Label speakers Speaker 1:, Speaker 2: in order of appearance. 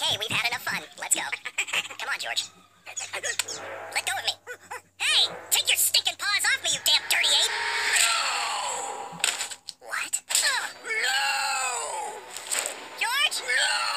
Speaker 1: Okay, we've had enough fun. Let's go. Come on, George. Let go of me. Hey, take your stinking paws off me, you damn dirty ape! No! What? No! George? No!